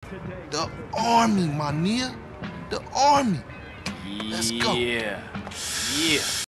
The Army, my nigga. The Army. Let's go. Yeah. Yeah.